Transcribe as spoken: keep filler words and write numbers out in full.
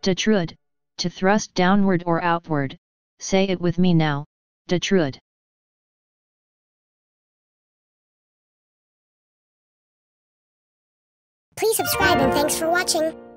Detrude, to thrust downward or outward. Say it with me now, detrude. Please subscribe and thanks for watching.